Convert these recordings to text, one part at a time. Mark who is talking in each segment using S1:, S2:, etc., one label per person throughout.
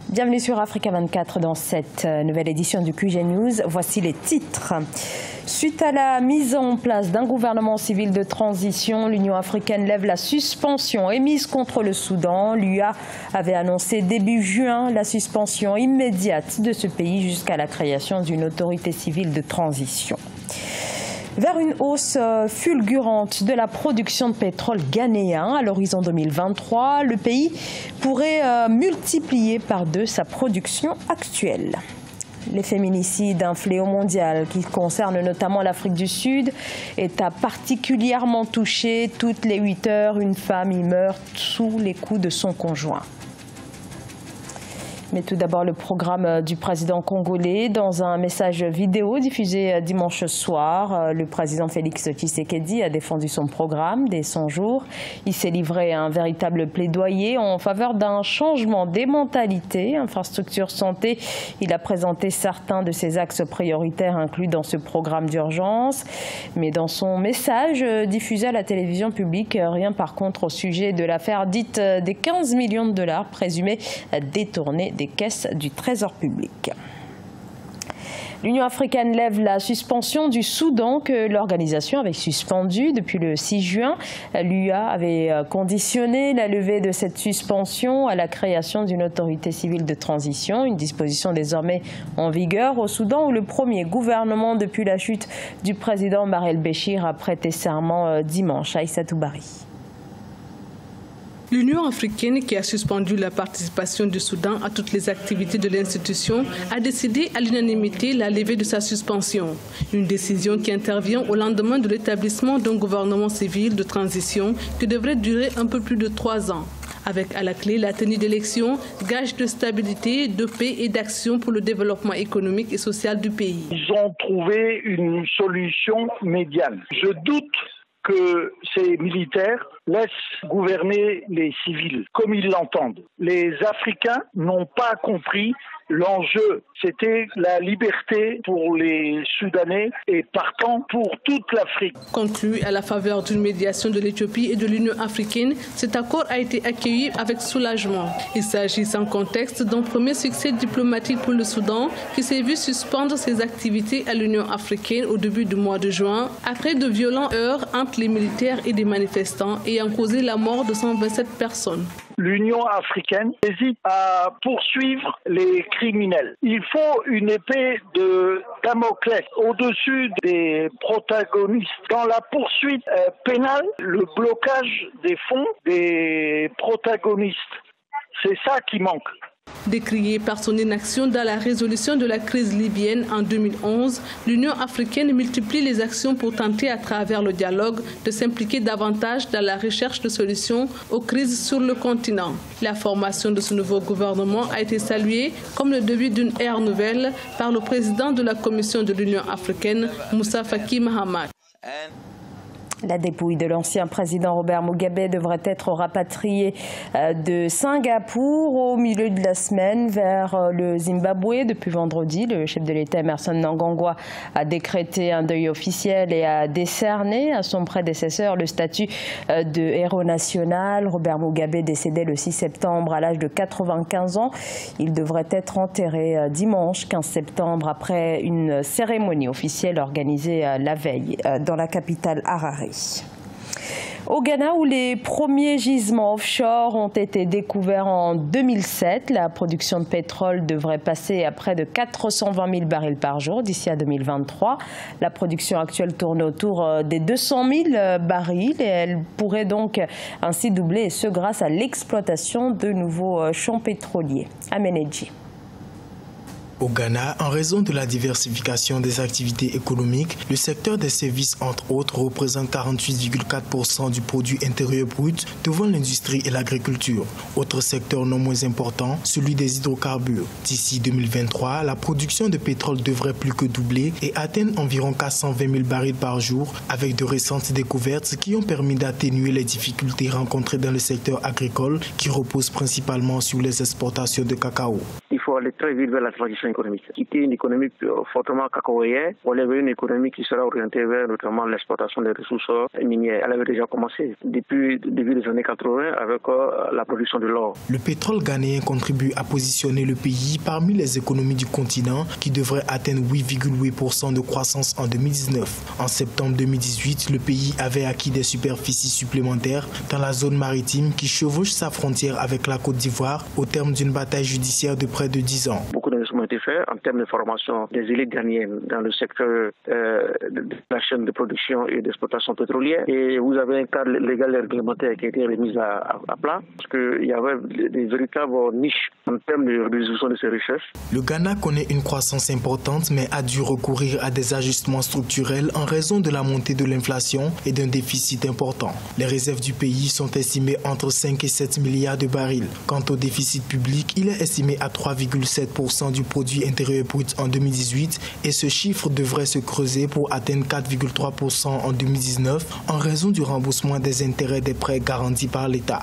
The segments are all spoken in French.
S1: Bienvenue sur Africa 24 dans cette nouvelle édition du QG News. Voici les titres. Suite à la mise en place d'un gouvernement civil de transition, l'Union africaine lève la suspension émise contre le Soudan. L'UA avait annoncé début juin la suspension immédiate de ce pays jusqu'à la création d'une autorité civile de transition. Vers une hausse fulgurante de la production de pétrole ghanéen à l'horizon 2023, le pays pourrait multiplier par 2 sa production actuelle. Les féminicides, un fléau mondial qui concerne notamment l'Afrique du Sud, est particulièrement touché. Toutes les 8 heures, une femme y meurt sous les coups de son conjoint. Mais tout d'abord, le programme du président congolais. Dans un message vidéo diffusé dimanche soir, le président Félix Tshisekedi a défendu son programme dès 100 jours. Il s'est livré à un véritable plaidoyer en faveur d'un changement des mentalités. Infrastructure, santé, il a présenté certains de ses axes prioritaires inclus dans ce programme d'urgence. Mais dans son message diffusé à la télévision publique, rien par contre au sujet de l'affaire dite des 15 millions de dollars présumés détournés des caisses du Trésor public. L'Union africaine lève la suspension du Soudan que l'organisation avait suspendue depuis le 6 juin. L'UA avait conditionné la levée de cette suspension à la création d'une autorité civile de transition, une disposition désormais en vigueur au Soudan où le premier gouvernement depuis la chute du président Omar el-Béchir a prêté serment dimanche. Aïssatou Bari.
S2: L'Union africaine, qui a suspendu la participation du Soudan à toutes les activités de l'institution, a décidé à l'unanimité la levée de sa suspension. Une décision qui intervient au lendemain de l'établissement d'un gouvernement civil de transition qui devrait durer un peu plus de 3 ans. Avec à la clé la tenue d'élections, gage de stabilité, de paix et d'action pour le développement économique et social du pays.
S3: Ils ont trouvé une solution médiane. Je doute que ces militaires laissent gouverner les civils comme ils l'entendent. Les Africains n'ont pas compris l'enjeu. C'était la liberté pour les Soudanais et partant pour toute l'Afrique.
S2: Conclu à la faveur d'une médiation de l'Éthiopie et de l'Union africaine, cet accord a été accueilli avec soulagement. Il s'agit sans contexte d'un premier succès diplomatique pour le Soudan qui s'est vu suspendre ses activités à l'Union africaine au début du mois de juin après de violents heurts entre les militaires et des manifestants ayant causé la mort de 127 personnes.
S3: L'Union africaine hésite à poursuivre les criminels. Il faut une épée de Damoclès au-dessus des protagonistes. Dans la poursuite pénale, le blocage des fonds des protagonistes. C'est ça qui manque.
S2: Décriée par son inaction dans la résolution de la crise libyenne en 2011, l'Union africaine multiplie les actions pour tenter à travers le dialogue de s'impliquer davantage dans la recherche de solutions aux crises sur le continent. La formation de ce nouveau gouvernement a été saluée comme le début d'une ère nouvelle par le président de la Commission de l'Union africaine, Moussa Faki Mahamat.
S1: La dépouille de l'ancien président Robert Mugabe devrait être rapatriée de Singapour au milieu de la semaine vers le Zimbabwe. Depuis vendredi, le chef de l'État Emmerson Mnangagwa a décrété un deuil officiel et a décerné à son prédécesseur le statut de héros national. Robert Mugabe décédé le 6 septembre à l'âge de 95 ans. Il devrait être enterré dimanche 15 septembre après une cérémonie officielle organisée la veille dans la capitale Harare. Au Ghana, où les premiers gisements offshore ont été découverts en 2007, la production de pétrole devrait passer à près de 420 000 barils par jour d'ici à 2023. La production actuelle tourne autour des 200 000 barils et elle pourrait donc ainsi doubler, et ce grâce à l'exploitation de nouveaux champs pétroliers. Amenedji.
S4: Au Ghana, en raison de la diversification des activités économiques, le secteur des services, entre autres, représente 48,4% du produit intérieur brut devant l'industrie et l'agriculture. Autre secteur non moins important, celui des hydrocarbures. D'ici 2023, la production de pétrole devrait plus que doubler et atteindre environ 420 000 barils par jour, avec de récentes découvertes qui ont permis d'atténuer les difficultés rencontrées dans le secteur agricole qui repose principalement sur les exportations de cacao.
S5: Il faut faut aller très vite vers la transition économique. Quitter une économie fortement cacaoyère pour aller vers une économie qui sera orientée vers notamment l'exploitation des ressources minières. Elle avait déjà commencé depuis début des années 80 avec la production de l'or.
S4: Le pétrole ghanéen contribue à positionner le pays parmi les économies du continent qui devraient atteindre 8,8% de croissance en 2019. En septembre 2018, le pays avait acquis des superficies supplémentaires dans la zone maritime qui chevauche sa frontière avec la Côte d'Ivoire au terme d'une bataille judiciaire de près de 10 ans.
S5: Beaucoup d'investissements ont été faits en termes de formation des élites ghanéennes dans le secteur de la chaîne de production et d'exploitation pétrolière. Et vous avez un cadre légal et réglementaire qui a été remis à plat parce qu'il y avait des véritables niches en termes de résolution de ces richesses.
S4: Le Ghana connaît une croissance importante mais a dû recourir à des ajustements structurels en raison de la montée de l'inflation et d'un déficit important. Les réserves du pays sont estimées entre 5 et 7 milliards de barils. Quant au déficit public, il est estimé à 3,7% du produit intérieur brut en 2018 et ce chiffre devrait se creuser pour atteindre 4,3% en 2019 en raison du remboursement des intérêts des prêts garantis par l'État.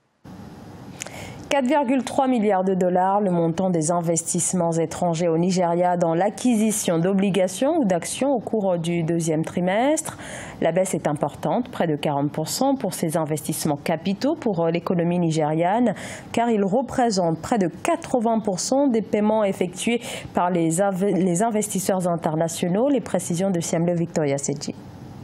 S1: 4,3 milliards de dollars, le montant des investissements étrangers au Nigeria dans l'acquisition d'obligations ou d'actions au cours du deuxième trimestre. La baisse est importante, près de 40% pour ces investissements capitaux pour l'économie nigériane, car ils représentent près de 80% des paiements effectués par les investisseurs internationaux. Les précisions de Siamle Victoria Seji.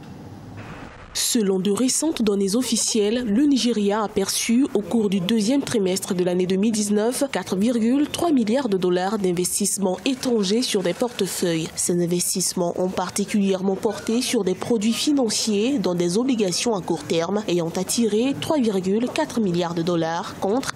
S6: Selon de récentes données officielles, le Nigeria a perçu au cours du deuxième trimestre de l'année 2019 4,3 milliards de dollars d'investissements étrangers sur des portefeuilles. Ces investissements ont particulièrement porté sur des produits financiers dont des obligations à court terme ayant attiré 3,4 milliards de dollars contre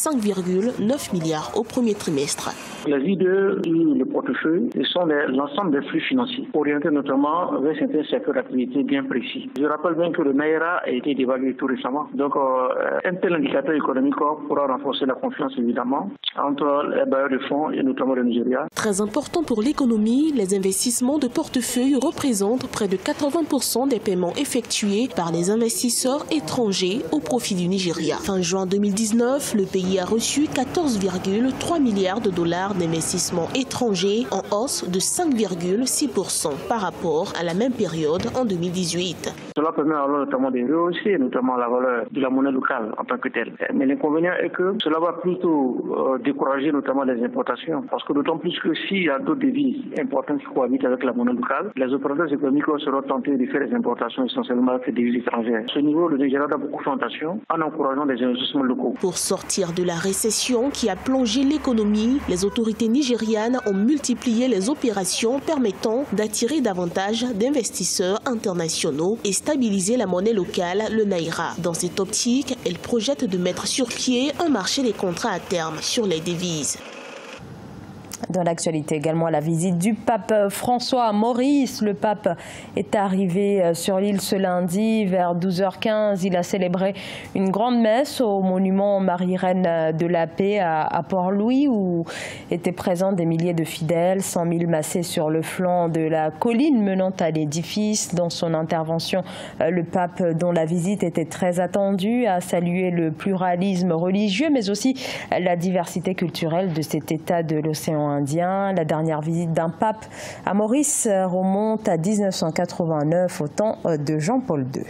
S6: 5,9 milliards au premier trimestre.
S5: Les idées du portefeuille sont l'ensemble des flux financiers, orientés notamment vers certains secteurs d'activité bien précis. Je rappelle bien que le Naira a été dévalué tout récemment. Donc, un tel indicateur économique pourra renforcer la confiance, évidemment, entre les bailleurs de fonds et notamment le Nigeria.
S6: Très important pour l'économie, les investissements de portefeuille représentent près de 80% des paiements effectués par les investisseurs étrangers au profit du Nigeria. Fin juin 2019, le pays a reçu 14,3 milliards de dollars d'investissements étrangers en hausse de 5,6% par rapport à la même période en 2018.
S5: Cela permet alors notamment de rehausser notamment la valeur de la monnaie locale en tant que telle. Mais l'inconvénient est que cela va plutôt décourager notamment les importations. Parce que d'autant plus que s'il y a d'autres devises importantes qui cohabitent avec la monnaie locale, les opérateurs économiques seront tentés de faire des importations essentiellement avec des devises étrangères. À ce niveau, le Nigeria a beaucoup fait attention en encourageant des investissements locaux.
S6: Pour sortir de la récession qui a plongé l'économie, les autorités nigérianes ont multiplié les opérations permettant d'attirer davantage d'investisseurs internationaux et stabiliser la monnaie locale, le Naira. Dans cette optique, elle projette de mettre sur pied un marché des contrats à terme sur les devises.
S1: Dans l'actualité également, la visite du pape François à Maurice. Le pape est arrivé sur l'île ce lundi vers 12h15. Il a célébré une grande messe au monument Marie-Reine de la Paix à Port-Louis où étaient présents des milliers de fidèles, 100 000 massés sur le flanc de la colline menant à l'édifice. Dans son intervention, le pape, dont la visite était très attendue, a salué le pluralisme religieux mais aussi la diversité culturelle de cet État de l'océan Indien. La dernière visite d'un pape à Maurice remonte à 1989 au temps de Jean-Paul II.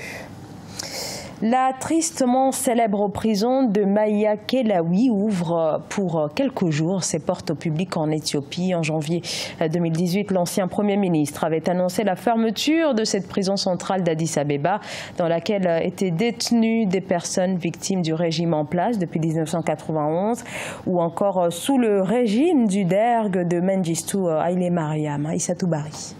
S1: La tristement célèbre prison de Maïa Kelawi ouvre pour quelques jours ses portes au public en Éthiopie. En janvier 2018, l'ancien Premier ministre avait annoncé la fermeture de cette prison centrale d'Addis Abeba dans laquelle étaient détenues des personnes victimes du régime en place depuis 1991 ou encore sous le régime du dergue de Mengistu Haile Mariam. Aïssatou Bari.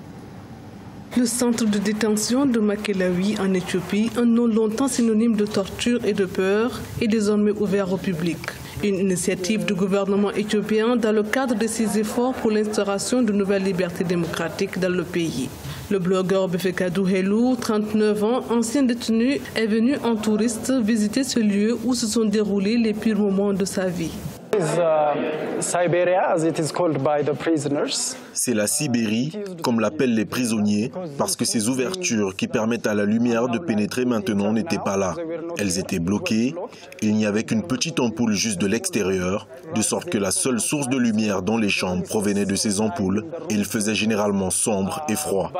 S2: Le centre de détention de Makelawi en Éthiopie, un nom longtemps synonyme de torture et de peur, est désormais ouvert au public. Une initiative du gouvernement éthiopien dans le cadre de ses efforts pour l'instauration de nouvelles libertés démocratiques dans le pays. Le blogueur Befeqadu Helou, 39 ans, ancien détenu, est venu en touriste visiter ce lieu où se sont déroulés les pires moments de sa vie.
S7: C'est la Sibérie, comme l'appellent les prisonniers, parce que ces ouvertures qui permettent à la lumière de pénétrer maintenant n'étaient pas là. Elles étaient bloquées, il n'y avait qu'une petite ampoule juste de l'extérieur, de sorte que la seule source de lumière dans les chambres provenait de ces ampoules, et il faisait généralement sombre et froid.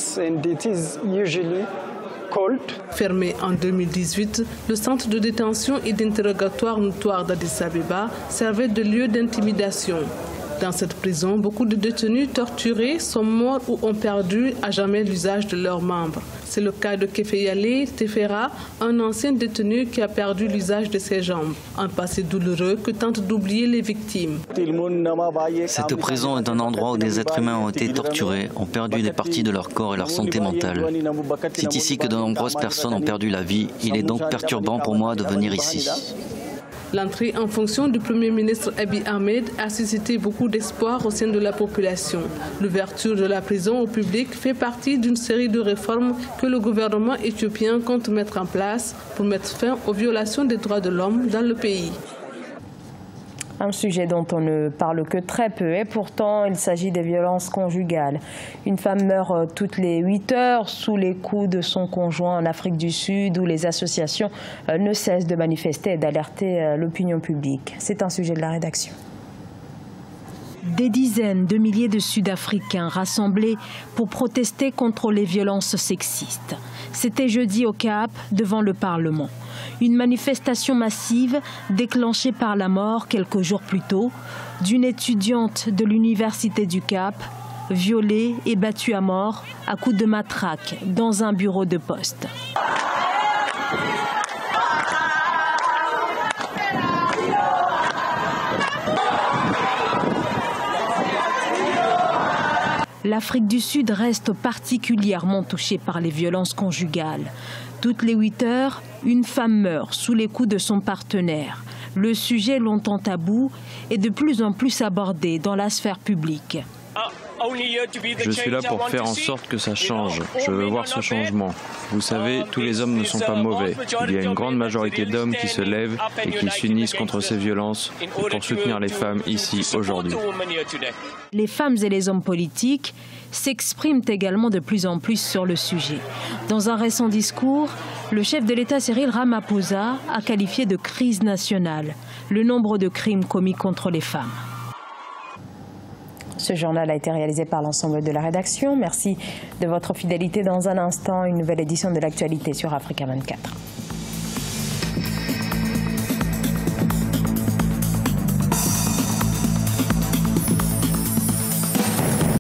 S2: Fermé en 2018, le centre de détention et d'interrogatoire notoire d'Addis Abeba servait de lieu d'intimidation. Dans cette prison, beaucoup de détenus torturés sont morts ou ont perdu à jamais l'usage de leurs membres. C'est le cas de Kefeyale Tefera, un ancien détenu qui a perdu l'usage de ses jambes. Un passé douloureux que tentent d'oublier les victimes.
S8: Cette prison est un endroit où des êtres humains ont été torturés, ont perdu des parties de leur corps et leur santé mentale. C'est ici que de nombreuses personnes ont perdu la vie. Il est donc perturbant pour moi de venir ici.
S2: L'entrée en fonction du Premier ministre Abiy Ahmed a suscité beaucoup d'espoir au sein de la population. L'ouverture de la prison au public fait partie d'une série de réformes que le gouvernement éthiopien compte mettre en place pour mettre fin aux violations des droits de l'homme dans le pays.
S1: Un sujet dont on ne parle que très peu et pourtant il s'agit des violences conjugales. Une femme meurt toutes les 8 heures sous les coups de son conjoint en Afrique du Sud où les associations ne cessent de manifester et d'alerter l'opinion publique. C'est un sujet de la rédaction.
S9: Des dizaines de milliers de Sud-Africains rassemblés pour protester contre les violences sexistes. C'était jeudi au Cap, devant le Parlement. Une manifestation massive déclenchée par la mort quelques jours plus tôt d'une étudiante de l'Université du Cap, violée et battue à mort à coups de matraque dans un bureau de poste. L'Afrique du Sud reste particulièrement touchée par les violences conjugales. Toutes les 8 heures, une femme meurt sous les coups de son partenaire. Le sujet, longtemps tabou, est de plus en plus abordé dans la sphère publique.
S10: Je suis là pour faire en sorte que ça change. Je veux voir ce changement. Vous savez, tous les hommes ne sont pas mauvais. Il y a une grande majorité d'hommes qui se lèvent et qui s'unissent contre ces violences et pour soutenir les femmes ici aujourd'hui.
S9: Les femmes et les hommes politiques s'expriment également de plus en plus sur le sujet. Dans un récent discours, le chef de l'État Cyril Ramaphosa a qualifié de crise nationale le nombre de crimes commis contre les femmes.
S1: Ce journal a été réalisé par l'ensemble de la rédaction. Merci de votre fidélité. Dans un instant, une nouvelle édition de l'actualité sur Africa 24.